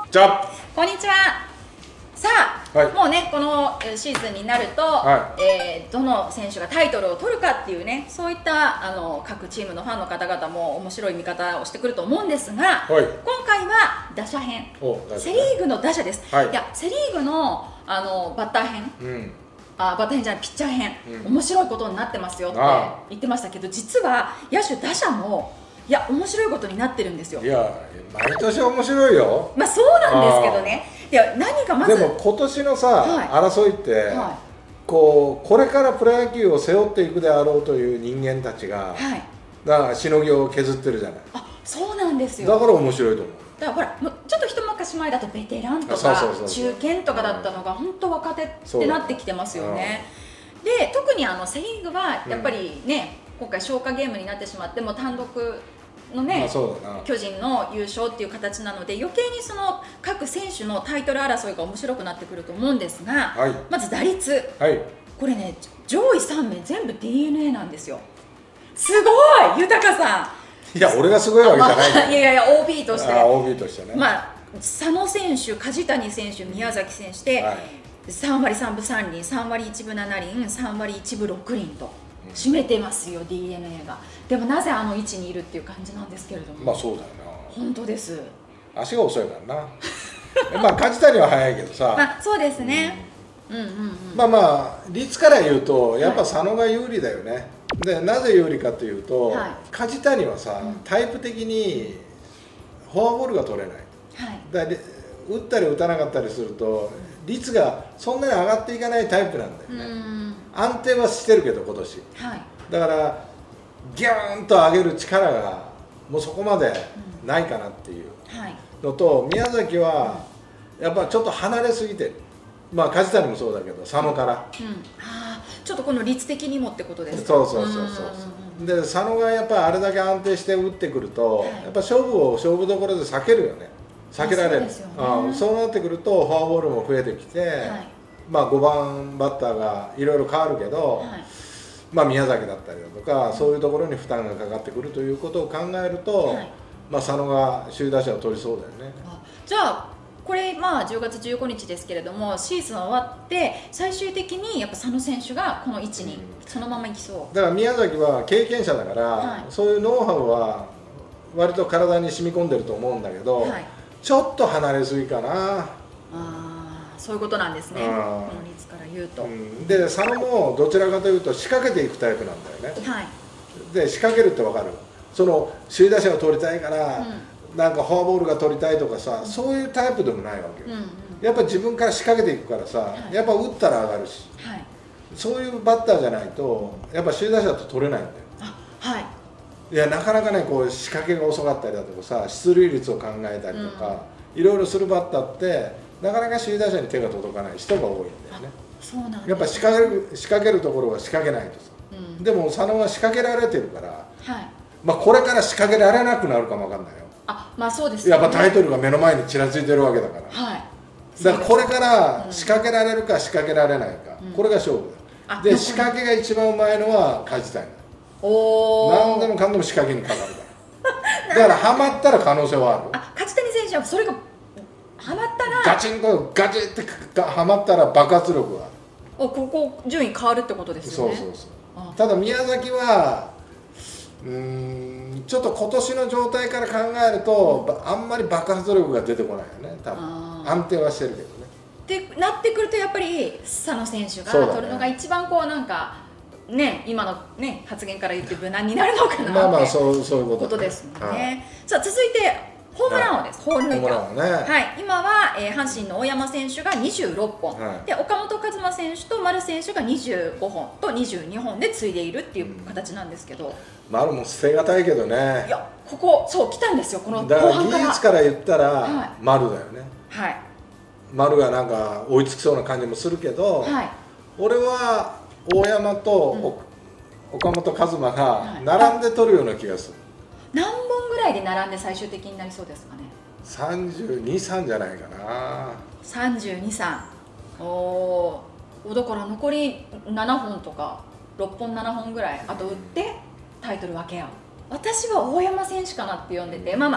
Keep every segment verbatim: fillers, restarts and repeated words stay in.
じゃあこんにちは。さあ、はい、もうねこのシーズンになると、はい、えー、どの選手がタイトルを取るかっていうね、そういったあの各チームのファンの方々も面白い見方をしてくると思うんですが、はい、今回は打者編、セ・リーグの打者です、はい、いやセ・リーグのあのバッター編、うん、あバッター編じゃないピッチャー編、うん、面白いことになってますよって言ってましたけど、実は野手打者もいや面白いことになってるんですよ。 いや毎年面白いよ。 まあそうなんですけどね。で何かまずでも今年のさ、はい、争いって、はい、こうこれからプロ野球を背負っていくであろうという人間たちが、はい、だからしのぎを削ってるじゃない。 あ、そうなんですよ。 だから面白いと思う。 だからほらちょっと一昔前だとベテランとか中堅とかだったのが本当若手ってなってきてますよね。で特にあのセ・リーグはやっぱりね、うん、今回消化ゲームになってしまっても単独のね、巨人の優勝っていう形なので余計にその各選手のタイトル争いが面白くなってくると思うんですが、はい、まず打率、はい、これね上位さん名全部 ディーエヌエー なんですよ。すごい豊さん。いや俺がすごいわけじゃない、 まあ、いやいやいや オービー として、 あ オービー としてね、まあ、佐野選手、梶谷選手、宮崎選手で、はい、さんわりさんぶさんりん、さんわりいちぶななりん、さんわりいちぶろくりんと占めてますよ、 ディーエヌエー が。でもなぜあの位置にいるっていう感じなんですけれども。 まあそうだよな。 本当です。 足が遅いからなまあ梶谷は速いけどさ、 まあそうですね、うんうんうん、 まあまあ率から言うとやっぱ佐野が有利だよね、はい、でなぜ有利かというと、はい、梶谷はさ、うん、タイプ的にフォアボールが取れない、はい、だ打ったり打たなかったりすると率がそんなに上がっていかないタイプなんだよね。安定はしてるけど今年、はい、だからギューンと上げる力がもうそこまでないかなっていうのと、はい、宮崎はやっぱちょっと離れすぎてる、まあ梶谷もそうだけど佐野から、うん、 あちょっとこの率的にもってことですか。 そうそうそうそうで佐野がやっぱりあれだけ安定して打ってくると、はい、やっぱ勝負を勝負どころで避けるよね。避けられる。そう、ね、そうなってくるとフォアボールも増えてきて、はい、まあごばんバッターがいろいろ変わるけど、はい、まあ宮崎だったりだとか、うん、そういうところに負担がかかってくるということを考えると、はい、まあ佐野が首位打者を取りそうだよね。 あじゃあこれまあじゅうがつじゅうごにちですけれどもシーズン終わって最終的にやっぱ佐野選手がこの位置にそのままいきそう、うん、 だから宮崎は経験者だから、はい、そういうノウハウは割と体に染み込んでると思うんだけど、はい、ちょっと離れすぎかな。 あそういうことなんですね、この率から言うと、うん、 で佐野もどちらかというと仕掛けていくタイプなんだよね、はい、で仕掛けるって分かる、その首位打者を取りたいから、うん、なんかフォアボールが取りたいとかさ、うん、そういうタイプでもないわけよ、うんうん、やっぱ自分から仕掛けていくからさ、はい、やっぱ打ったら上がるし、はい、そういうバッターじゃないとやっぱ首位打者と取れないんだよ。あ、はい、いやなかなかねこう仕掛けが遅かったりだとかさ出塁率を考えたりとか、うん、いろいろするバッターってなかなか首位打者に手が届かない人が多いんだよね。 そうなんですね。 やっぱ仕掛ける仕掛けるところは仕掛けないとさ、うん、でも佐野は仕掛けられてるから、はい、まあこれから仕掛けられなくなるかもわかんないよ。 あ、まあそうですね。 やっぱタイトルが目の前にちらついてるわけだから、はい、だからこれから仕掛けられるか仕掛けられないか、うん、これが勝負だ、うん、で仕掛けが一番うまいのは梶谷だ。お何でもかんでも仕掛けにかかるからだからハマったら可能性はある。 あ、梶谷選手はそれがハマったらガチンコガチってハマったら爆発力がある。 おここ順位変わるってことですよね。 そうそうそう。ただ宮崎はうーんちょっと今年の状態から考えると、うん、あんまり爆発力が出てこないよね多分。安定はしてるけどね。 ってなってくるとやっぱり佐野選手が取るのが一番こうなんかね今のね発言から言って無難になるのかなまあまあそうそういうことですもんね。さあ続いてホームラン王です。ホールインワン、ね、はい、今は、えー、阪神の大山選手がにじゅうろっぽん、はい、で岡本和真選手と丸選手がにじゅうごほんとにじゅうにほんで継いでいるっていう形なんですけど、うん、 丸も捨てがたいけどね。 いやここそう来たんですよこの後半から。だから技術から言ったら丸だよね、はい、丸がなんか追いつきそうな感じもするけど、はい、俺は大山と、うん、岡本和真が並んで取るような気がする。 何本ぐらいで並んで最終的になりそうですかね。 さんじゅうに、さんじゃないかな。 さんじゅうに、さん。おお、だから残りななほんとかろっぽんななほんぐらいあと打ってタイトル分け合う。私は大山選手かなって呼んでて、まあまあ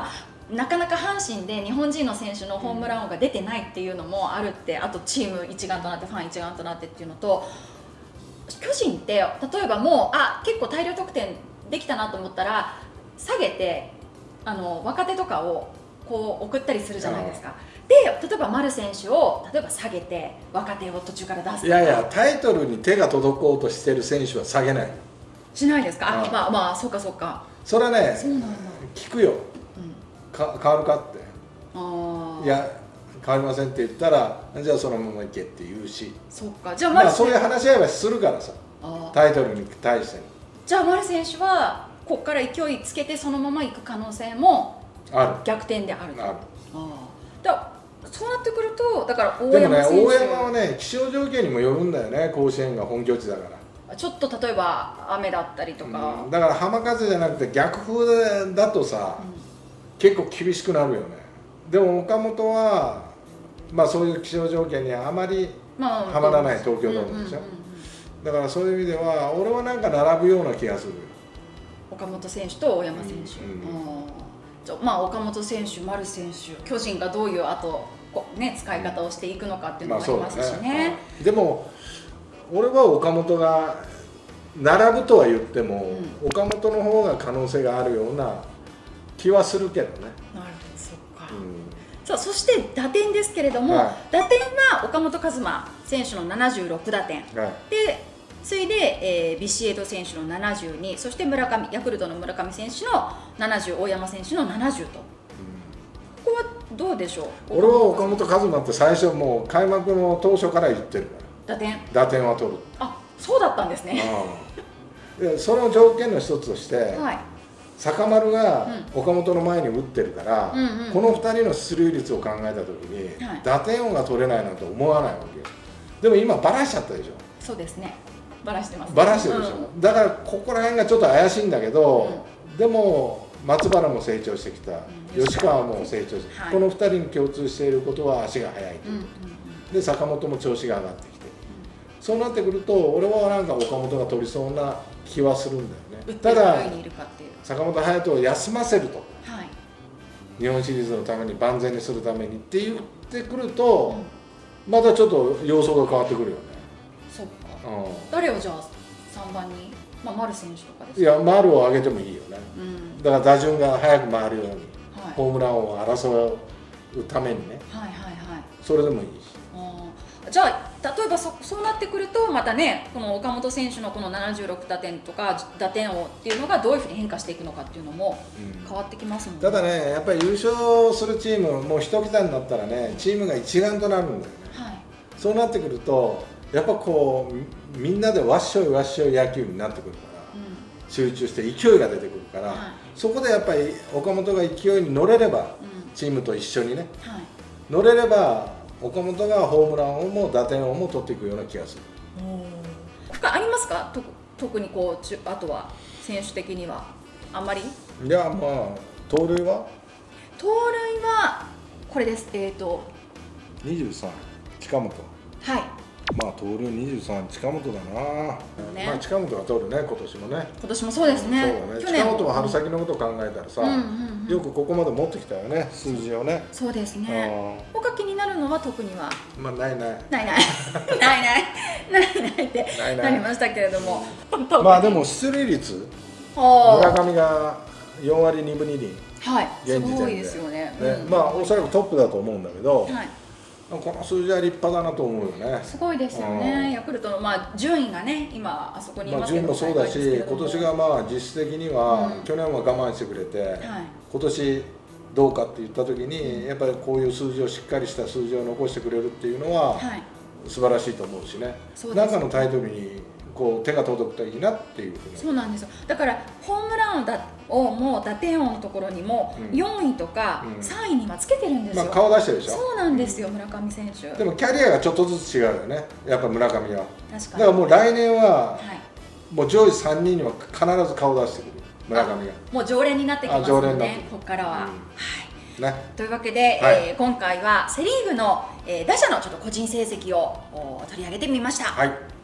なかなか阪神で日本人の選手のホームラン王が出てないっていうのもあるって、あとチーム一丸となってファン一丸となってっていうのと、巨人って例えばもうあ結構大量得点できたなと思ったら下げてあの若手とかをこう送ったりするじゃないですか。で例えば丸選手を例えば下げて若手を途中から出すとか。 いやいや、タイトルに手が届こうとしてる選手は下げない。 しないですか。ああまあまあそうかそうか。 それはね聞くよ、 うん、 か変わるかって。あいや変わりませんって言ったらじゃあそのままいけって言うし。 そっか。じゃあまあそういう話し合いはするからさ、タイトルに対して。 じゃあ丸選手はここから勢いつけてそのままいく可能性もある。逆転であると。ある。あだそうなってくるとだから大山選手。でもね、大山はね気象条件にもよるんだよね。甲子園が本拠地だから。 ちょっと例えば雨だったりとか、 うん、だから浜風じゃなくて逆風だとさ、うん、結構厳しくなるよね。でも岡本はまあそういう気象条件にはあまりはまらない東京ドームでしょ。だからそういう意味では俺はなんか並ぶような気がする。 岡本選手と大山選手、うんうん、まあ岡本選手、丸選手、巨人がどういうあとこう、ね、使い方をしていくのかっていうのもありますしね。まあそうね。 でも俺は岡本が並ぶとは言っても、うん、岡本の方が可能性があるような気はするけどね。 なるほど、そっか。うん、さあそして打点ですけれども、はい、打点は岡本和真選手のななじゅうろく打点、はい、で次いで、えー、ビシエド選手のななじゅうに、そして村上ヤクルトの村上選手のななじゅう、大山選手のななじゅうと、うん、ここはどうでしょう。 俺は岡本和真って最初もう開幕の当初から言ってるから。 打点打点は取る。 あ、そうだったんですね。 でその条件の一つとして、はい、坂丸が岡本の前に打ってるから、うんうんうん、このふたりの出塁率を考えた時に、はい、打点王が取れないなんて思わないわけよ。でも今バラしちゃったでしょ。 そうですね、バラしてますね。 バラしてるでしょ、うん、だからここら辺がちょっと怪しいんだけど、うん、でも松原も成長してきた、うん、吉川も成長して、はい、このふたりに共通していることは足が速いという、うんうんうん、で坂本も調子が上がってきて、そうなってくると俺はなんか岡本が取りそうな気はするんだよね。ただ坂本勇人を休ませると、はい、日本シリーズのために万全にするためにって言ってくると、うん、またちょっと様相が変わってくるよね。 そっか、うん、誰をじゃあさんばんに、まあ、丸選手とかですか。 いや丸を上げてもいいよね、うん、だから打順が早く回るように、はい、ホームランを争うためにね、はいはいはい、それでもいいし。 じゃあ例えば そ, そうなってくるとまたね、この岡本選手のこのななじゅうろく打点とか打点王っていうのがどういうふうに変化していくのかっていうのも変わってきますもんね。 ただね、やっぱり優勝するチームもう一桁になったらね、チームが一丸となるんだよね、はい、そうなってくるとやっぱこうみんなでわっしょいわっしょい野球になってくるから、うん、集中して勢いが出てくるから、はい、そこでやっぱり岡本が勢いに乗れれば、うん、チームと一緒にね、はい、乗れれば岡本がホームラン王も打点王も取っていくような気がする。 他ありますか？と特にこうあとは選手的にはあんまり？ いや、まあ盗塁は？ 盗塁はこれです。えっ、ー、とにじゅうさん近本。はい。まあ盗塁にじゅうさん近本だな、ね、まあ近本が取るね、今年もね。 今年もそうですね。 そうだね、近本は春先のことを考えたらさ、うんうんうん、よくここまで持ってきたよね、数字をね。 そうですね。他気になるのは特にはまあないないないないないないないないってなりましたけれども、 まあでも出塁率、村上がよんわりにぶにり、はい、現時点で、すごいですよね。ね、うん、まあおそらくトップだと思うんだけど、はい、この数字は立派だなと思うよね。 すごいですよね。ヤクルトのまあ順位がね、今あそこにいますけど、 まあ順位もそうだし、今年がまあ実質的には、うん、去年は我慢してくれて、はい、今年どうかって言った時に、やっぱりこういう数字をしっかりした数字を残してくれるっていうのは、はい、素晴らしいと思うしね。何かのタイトルにこう手が届くといいなっていうふうに。 そうなんですよ。だからホームラン王も打点王のところにもよんいとかさんいにはつけてるんですよ。 まあ顔出してるでしょ。 そうなんですよ、村上選手。 でもキャリアがちょっとずつ違うよね、やっぱ村上は。確かに。だからもう来年はもう上位さんにんには必ず顔出してくる、村上が。 もう常連になってきますので、ここからは。ね、というわけで、はい、えー、今回はセ・リーグの、えー、打者のちょっと個人成績を取り上げてみました。はい。